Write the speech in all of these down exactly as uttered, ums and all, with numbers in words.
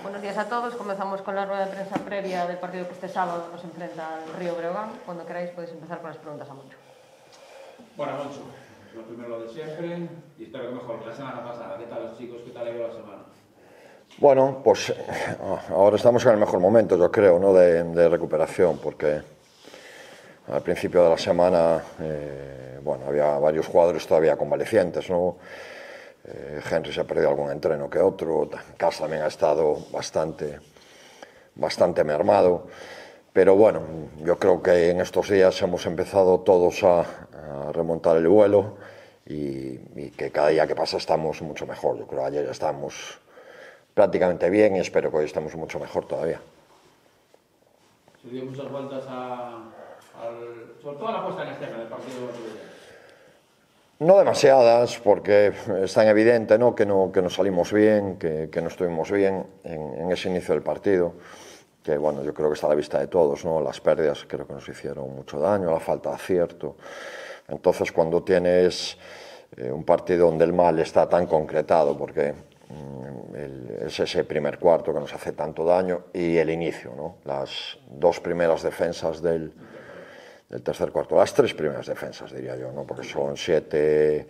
Buenos días a todos. Comenzamos con la rueda de prensa previa del partido que este sábado nos enfrenta al Río Breogán. Cuando queráis podéis empezar con las preguntas a Moncho. Bueno, Moncho, lo primero lo de siempre y espero que mejor que la semana pasada. ¿Qué tal los chicos? ¿Qué tal ha ido la semana? Bueno, pues ahora estamos en el mejor momento, yo creo, ¿no? de, de recuperación, porque al principio de la semana eh, bueno, había varios jugadores todavía convalecientes, ¿no? Eh, Henry se ha perdido algún entreno que otro, Cas también ha estado bastante, bastante mermado, pero bueno, yo creo que en estos días hemos empezado todos a, a remontar el vuelo y, y que cada día que pasa estamos mucho mejor. Yo creo que ayer ya estábamos prácticamente bien y espero que hoy estemos mucho mejor todavía. Se dio muchas vueltas a, al, sobre todo a la puesta en escena del partido de Barcelona. No demasiadas, porque es tan evidente, ¿no? Que, no, que no salimos bien, que, que no estuvimos bien en, en ese inicio del partido, que bueno, yo creo que está a la vista de todos, ¿no? Las pérdidas creo que nos hicieron mucho daño, la falta de acierto. Entonces, cuando tienes eh, un partido donde el mal está tan concretado, porque mm, el, es ese primer cuarto que nos hace tanto daño, y el inicio, ¿no? Las dos primeras defensas del... del tercer cuarto, las tres primeras defensas, diría yo, ¿no? Porque son siete,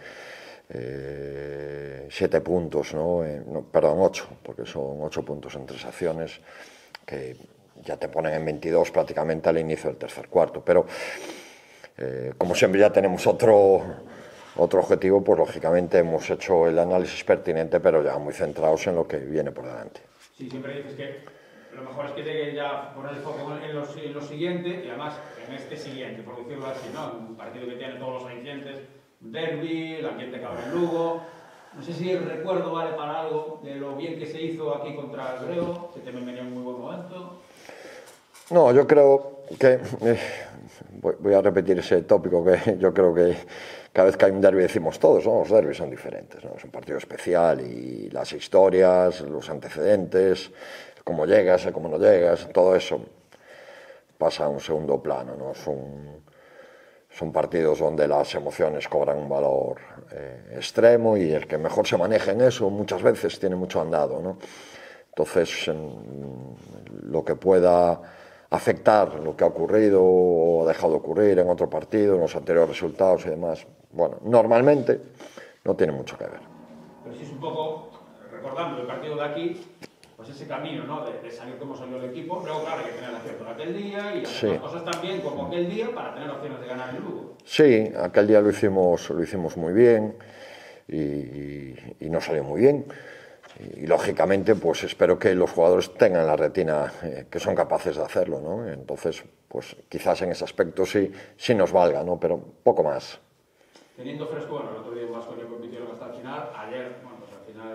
eh, siete puntos, ¿no? Eh, no, perdón, ocho, porque son ocho puntos en tres acciones, que ya te ponen en veintidós prácticamente al inicio del tercer cuarto. Pero, eh, como siempre ya tenemos otro, otro objetivo, pues lógicamente hemos hecho el análisis pertinente, pero ya muy centrados en lo que viene por delante. Sí, siempre dices que lo mejor es que llegue ya poner el foco en lo, en lo siguiente y además en este siguiente, por decirlo así, ¿no? Un partido que tiene todos los alicientes, un derbi, el ambiente que abre en Lugo. No sé si el recuerdo vale para algo de lo bien que se hizo aquí contra el Breo, que también venía en muy buen momento. No, yo creo que, eh, voy a repetir ese tópico que yo creo que cada vez que hay un derbi decimos todos, ¿no? Los derbis son diferentes, ¿no? Es un partido especial y las historias, los antecedentes, cómo llegas, cómo no llegas, todo eso pasa a un segundo plano, ¿no? Son, son partidos donde las emociones cobran un valor eh, extremo y el que mejor se maneja en eso muchas veces tiene mucho andado, ¿no? Entonces, en lo que pueda afectar lo que ha ocurrido o ha dejado de ocurrir en otro partido, en los anteriores resultados y demás, bueno, normalmente no tiene mucho que ver. Pero sí es un poco, recordando el partido de aquí, pues ese camino, ¿no? De, de salir como salió el equipo. Luego, claro, hay que tener acierto en aquel día y hacer sí. las cosas también como aquel día para tener opciones de ganar el Lugo. Sí, aquel día lo hicimos, lo hicimos muy bien y, y, y no salió muy bien. Y, y lógicamente, pues espero que los jugadores tengan la retina, eh, que son capaces de hacerlo, ¿no? Entonces, pues quizás en ese aspecto sí, sí nos valga, ¿no? Pero poco más. Teniendo fresco, bueno, el otro día más Vasconia compitieron hasta el final. Ayer, bueno, pues al final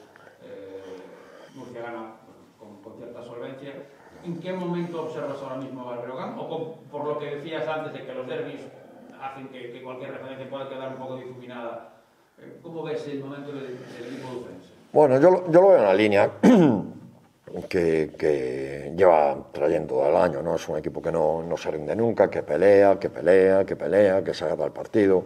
Murcia gana con, con cierta solvencia. ¿En qué momento observas ahora mismo al Breogán? O con, por lo que decías antes de que los derbis hacen que, que cualquier referencia pueda quedar un poco difuminada, ¿cómo ves el momento del, del equipo defensa? Bueno, yo, yo lo veo en una línea que, que lleva trayendo todo el año, ¿no? Es un equipo que no, no se rinde nunca, que pelea, que pelea, que pelea, que se agarra el partido.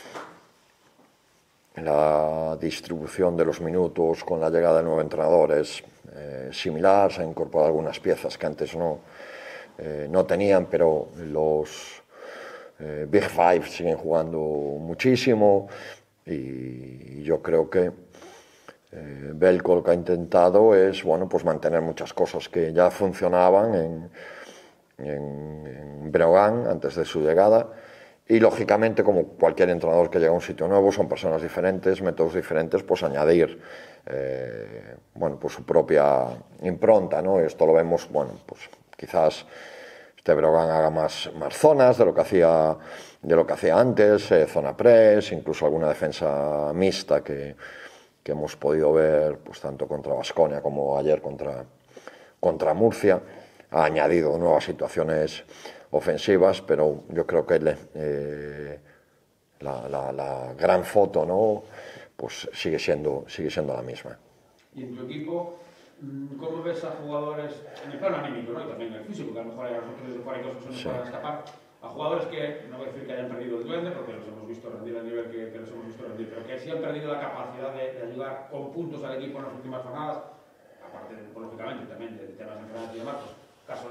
La distribución de los minutos con la llegada del nuevo entrenador es eh, similar, se han incorporado algunas piezas que antes no, eh, no tenían, pero los eh, Big Five siguen jugando muchísimo y yo creo que eh, Belko lo que ha intentado es, bueno, pues mantener muchas cosas que ya funcionaban en, en, en Breogán antes de su llegada. Y lógicamente, como cualquier entrenador que llega a un sitio nuevo, son personas diferentes, métodos diferentes, pues añadir eh, bueno, pues su propia impronta, ¿no? Esto lo vemos, bueno, pues quizás este Breogán haga más, más zonas de lo que hacía, de lo que hacía antes, eh, zona press, incluso alguna defensa mixta que, que hemos podido ver pues tanto contra Baskonia como ayer contra, contra Murcia. Ha añadido nuevas situaciones ofensivas, pero yo creo que le, eh, la, la, la gran foto, ¿no? Pues sigue siendo, sigue siendo la misma. Y en tu equipo, ¿cómo ves a jugadores, en el plano anímico, ¿no? Y también en el físico, que a lo mejor hay nosotros de fuera y cosas que se nos sí. puedan escapar, a jugadores que, no voy a decir que hayan perdido el duende, porque los hemos visto rendir al nivel que, que los hemos visto rendir, pero que sí han perdido la capacidad de, de ayudar con puntos al equipo en las últimas jornadas, aparte, lógicamente,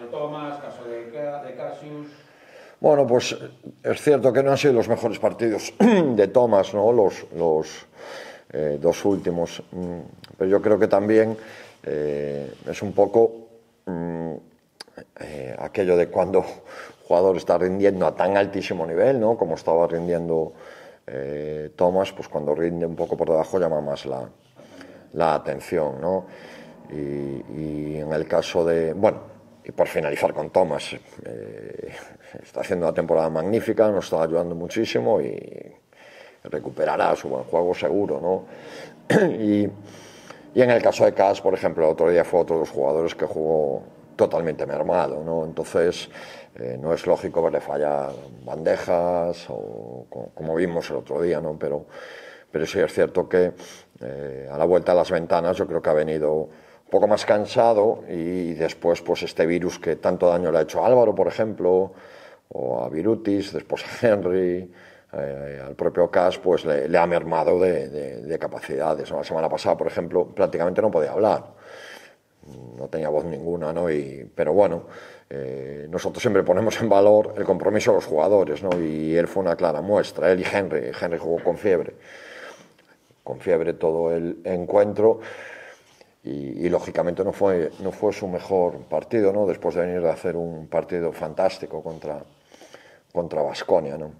de Thomas, caso de, de Cassius. Bueno, pues es cierto que no han sido los mejores partidos de Thomas, ¿no? Los, los eh, dos últimos. Pero yo creo que también eh, es un poco mm, eh, aquello de cuando un jugador está rindiendo a tan altísimo nivel, ¿no? Como estaba rindiendo eh, Thomas, pues cuando rinde un poco por debajo llama más la, la atención, ¿no? Y, y en el caso de... Bueno, y por finalizar con Thomas, eh, está haciendo una temporada magnífica, nos está ayudando muchísimo y recuperará su buen juego seguro, ¿no? y, y en el caso de Cass, por ejemplo, el otro día fue otro de los jugadores que jugó totalmente mermado, ¿no? Entonces eh, no es lógico verle fallar bandejas o como, como vimos el otro día, ¿no? Pero, pero sí es cierto que eh, a la vuelta a las ventanas yo creo que ha venido un poco más cansado y después pues este virus que tanto daño le ha hecho a Álvaro, por ejemplo, o a Virutis, después a Henry, eh, al propio Cass, pues le, le ha mermado de, de, de capacidades, ¿no? La semana pasada, por ejemplo, prácticamente no podía hablar, no tenía voz ninguna, ¿no? Y, pero bueno, eh, nosotros siempre ponemos en valor el compromiso de los jugadores, ¿no? Y él fue una clara muestra, él y Henry, Henry jugó con fiebre, con fiebre todo el encuentro. Y, y lógicamente no fue, no fue su mejor partido, ¿no? Después de venir a hacer un partido fantástico contra contra Baskonia, ¿no?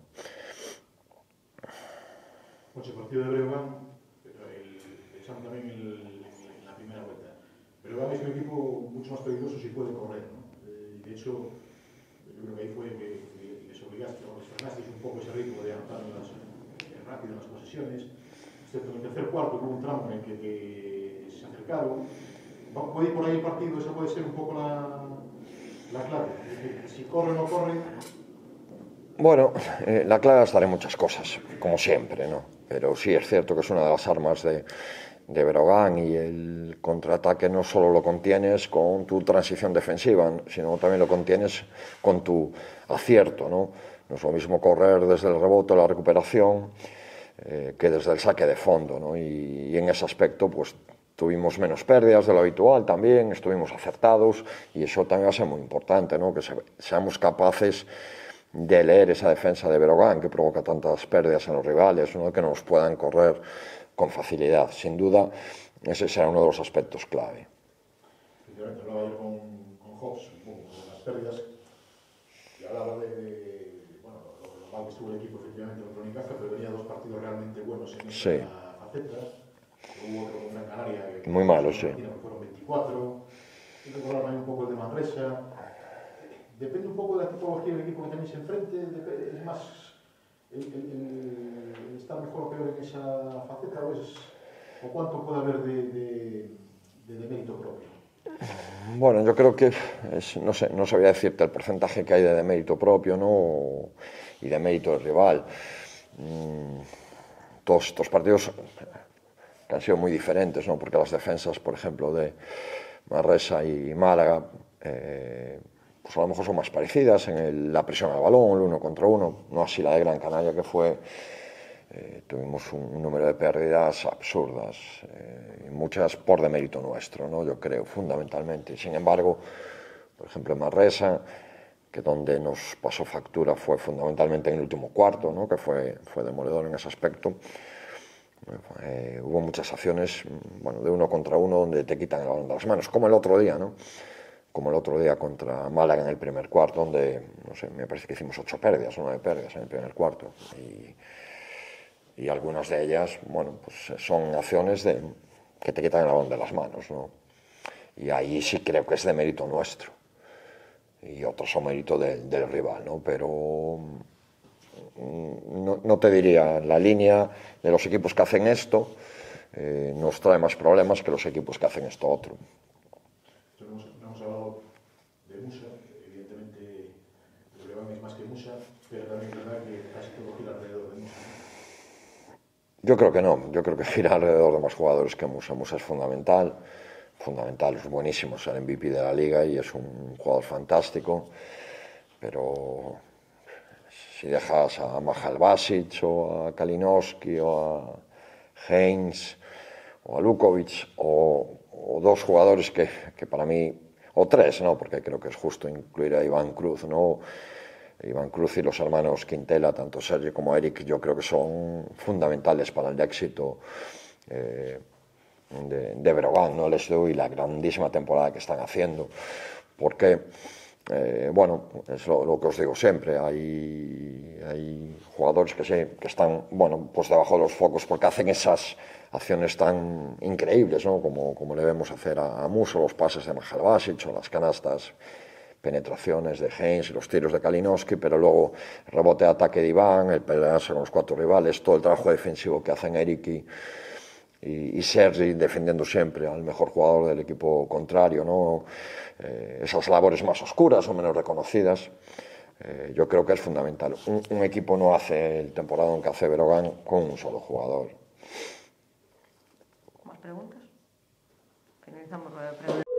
Pues el partido de Breogán, echando también el, en la primera vuelta. Breogán es un equipo mucho más peligroso si puede correr, ¿no? Eh, de hecho, yo creo que ahí fue que, que les obligaste o les frenasteis un poco ese ritmo de anotar en las, eh, rápido en las posesiones, excepto en el tercer cuarto, hubo un tramo en el que, que se acercaron. ¿Puede ir por ahí el partido? Esa puede ser un poco la, la clave. Si corre o no corre. Bueno, eh, la clave estará en muchas cosas, como siempre, ¿no? Pero sí es cierto que es una de las armas de, de Breogán y el contraataque no solo lo contienes con tu transición defensiva, sino también lo contienes con tu acierto, ¿no? No es lo mismo correr desde el rebote o la recuperación eh, que desde el saque de fondo, ¿no? Y, y en ese aspecto, pues tuvimos menos pérdidas de lo habitual también, estuvimos acertados y eso también va a ser muy importante, ¿no? Que se, seamos capaces de leer esa defensa de Breogán que provoca tantas pérdidas en los rivales, ¿no? Que nos puedan correr con facilidad. Sin duda, ese será uno de los aspectos clave. Efectivamente, hablaba yo con, con Hobbs, un poco de las pérdidas, y hablaba de, de bueno, lo, lo mal que estuvo el equipo, efectivamente, contra Unicaja, pero venía dos partidos realmente buenos en esta sí. faceta. Hubo otro con Gran Canaria, que, muy malo, sí. Que fueron veinticuatro. Y recordar también un poco el de Manresa. Depende un poco de la tipología del equipo que tenéis enfrente, es más el, el, el estar mejor o peor en esa faceta, o, es, o cuánto puede haber de, de, de, de mérito propio. Bueno, yo creo que es, no sé, no sabría decirte el porcentaje que hay de, de mérito propio, ¿no? Y de mérito del rival. Mm, todos estos partidos que han sido muy diferentes, ¿no? Porque las defensas, por ejemplo, de Manresa y Málaga, eh, pues a lo mejor son más parecidas en el, la presión al balón, el uno contra uno, no así la de Gran Canaria, que fue, eh, tuvimos un, un número de pérdidas absurdas, eh, y muchas por demérito nuestro, ¿no? Yo creo, fundamentalmente. Sin embargo, por ejemplo, en Manresa, que donde nos pasó factura fue fundamentalmente en el último cuarto, ¿no? Que fue, fue demoledor en ese aspecto. Eh, hubo muchas acciones, bueno, de uno contra uno donde te quitan el balón de las manos, como el otro día, ¿no? Como el otro día contra Málaga en el primer cuarto, donde, no sé, me parece que hicimos ocho pérdidas, o nueve pérdidas en el primer cuarto. Y, y algunas de ellas, bueno, pues son acciones de, que te quitan el balón de las manos, ¿no? Y ahí sí creo que es de mérito nuestro. Y otros son mérito de, del rival, ¿no? Pero no, no te diría, la línea de los equipos que hacen esto eh, nos trae más problemas que los equipos que hacen esto otro. Hemos, hemos hablado de Musa, evidentemente el Breogán es más que Musa, pero también es verdad que casi todo gira alrededor de Musa. Yo creo que no, yo creo que gira alrededor de más jugadores que Musa. Musa es fundamental, fundamental, es buenísimo, es el M V P de la liga y es un jugador fantástico, pero si dejas a Mahal Basic o a Kalinowski o a Haynes o a Lukovic o, o dos jugadores que, que para mí, o tres, ¿no? Porque creo que es justo incluir a Iván Cruz, ¿no? Iván Cruz y los hermanos Quintela, tanto Sergio como Eric, yo creo que son fundamentales para el éxito eh, de, de Breogán, ¿no? Les doy la grandísima temporada que están haciendo, porque, eh, bueno, es lo, lo que os digo siempre, hay, hay jugadores que, sí, que están, bueno, pues debajo de los focos porque hacen esas acciones tan increíbles, ¿no? Como, como le vemos hacer a, a Musso, los pases de Majalbasic o las canastas, penetraciones de Heinz y los tiros de Kalinowski, pero luego rebote de ataque de Iván, el pelearse con los cuatro rivales, todo el trabajo defensivo que hacen Eric y, y, y Sergi defendiendo siempre al mejor jugador del equipo contrario, ¿no? Eh, esas labores más oscuras o menos reconocidas, eh, yo creo que es fundamental. Un, un equipo no hace el temporada que hace Breogán con un solo jugador. ¿Más preguntas? Finalizamos la pregunta.